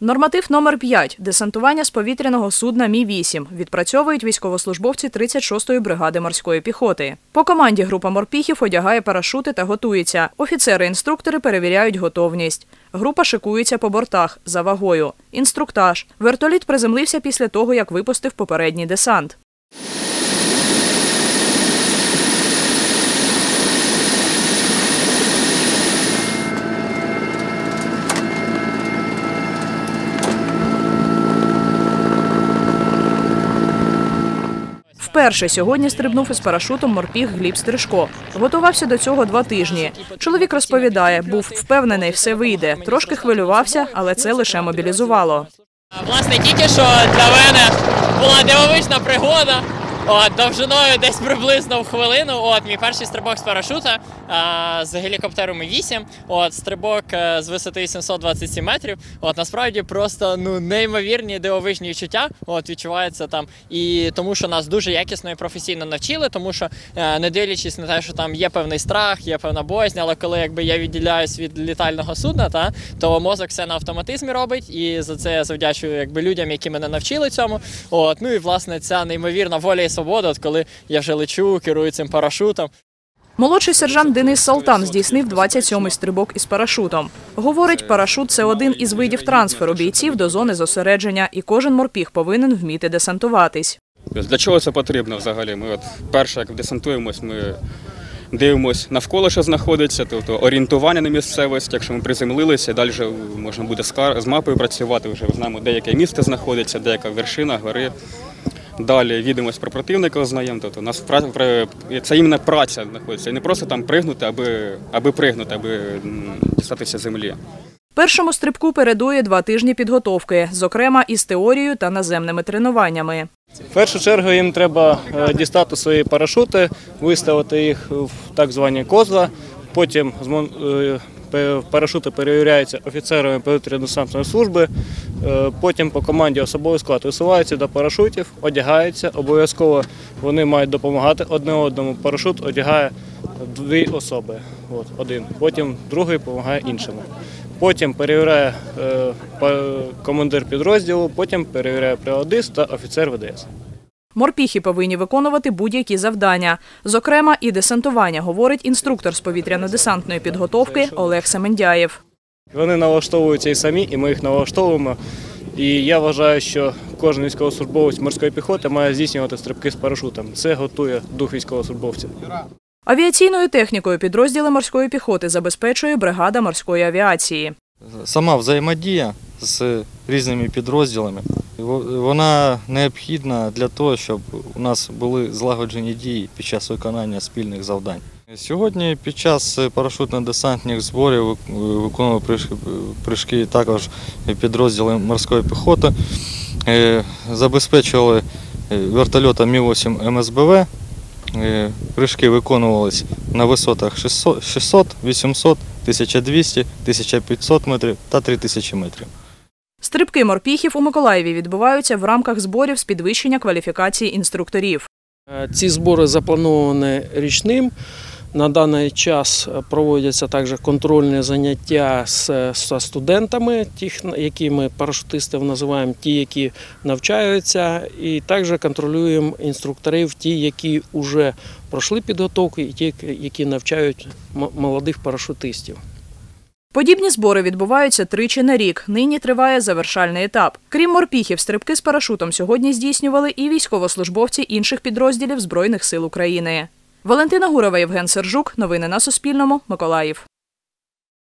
Норматив номер 5 – десантування з повітряного судна Мі-8 відпрацьовують військовослужбовці 36-ї бригади морської піхоти. По команді група морпіхів одягає парашути та готується. Офіцери-інструктори перевіряють готовність. Група шикується по бортах за вагою. Інструктаж. Вертоліт приземлився після того, як випустив попередній десант. Вперше сьогодні стрибнув із парашутом морпіх Гліб Стрижко. Готувався до цього 2 тижні. Чоловік розповідає, був впевнений, все вийде. Трошки хвилювався, але це лише мобілізувало. Власне, тільки що для мене була дивовижна пригода. Довжиною десь приблизно в хвилину. Мій перший стрибок з парашута з гелікоптеру Мі-8. Стрибок з висоти 727 метрів. Насправді просто неймовірні дивовижні відчуття відчуваються там. І тому що нас дуже якісно і професійно навчили, тому що не дивлячись на те, що там є певний страх, є певна боязнь, але коли я відділяюсь від літального судна, то мозок все на автоматизмі робить. І за це я завдячую людям, які мене навчили цьому. Ну і власне ця неймовірна воля і свобода, коли я вже лечу, керую цим парашутом. Молодший сержант Денис Салтан здійснив 27-й стрибок із парашутом. Говорить, парашут – це один із видів трансферу бійців до зони зосередження, і кожен морпіх повинен вміти десантуватись. Для чого це потрібно взагалі? Ми перше, як десантуємось, ми дивимося навколо, що знаходиться, тобто орієнтування на місцевості. Якщо ми приземлилися, далі можна буде з мапою працювати, вже знаємо, де яке місце знаходиться, де яка вершина, гори. Далі відомість про противника знаємо, тобто у нас це іменно праця знаходиться, і не просто там пригнути, аби пригнути, аби дістатися землі. Першому стрибку передує 2 тижні підготовки, зокрема із теорією та наземними тренуваннями. В першу чергу їм треба дістати свої парашути, виставити їх в так звані козла, потім парашути перевіряються офіцерами повітряно-десантної служби, потім по команді особовий склад висувається до парашутів, одягаються, обов'язково вони мають допомагати одне одному. Парашут одягає 2 особи, один, потім другий допомагає іншому. Потім перевіряє командир підрозділу, потім перевіряє приводист та офіцер ВДС. Морпіхи повинні виконувати будь-які завдання. Зокрема, і десантування, говорить інструктор з повітряно-десантної підготовки Олег Семендяєв. Вони налаштовуються і самі, і ми їх налаштовуємо. І я вважаю, що кожен військовослужбовець морської піхоти має здійснювати стрибки з парашутом. Це готує дух військовослужбовця. Авіаційною технікою підрозділи морської піхоти забезпечує бригада морської авіації. Сама взаємодія з різними підрозділами, вона необхідна для того, щоб у нас були злагоджені дії під час виконання спільних завдань. Сьогодні під час парашутно-десантних зборів виконували прыжки також підрозділи морської піхоти, забезпечували вертольотом Мі-8 МСБВ. Прыжки виконувалися на висотах 600, 800, 1200, 1500 метрів та 3000 метрів. Стрибки морпіхів у Миколаєві відбуваються в рамках зборів з підвищення кваліфікації інструкторів. Ці збори заплановані річним. На даний час проводяться також контрольні заняття з студентами, тих, які ми парашутистів називаємо, ті, які навчаються, і також контролюємо інструкторів, ті, які вже пройшли підготовку, і ті, які навчають молодих парашутистів. Подібні збори відбуваються 3 на рік. Нині триває завершальний етап. Крім морпіхів, стрибки з парашутом сьогодні здійснювали і військовослужбовці інших підрозділів Збройних сил України. Валентина Гурова, Євген Сержук. Новини на Суспільному. Миколаїв.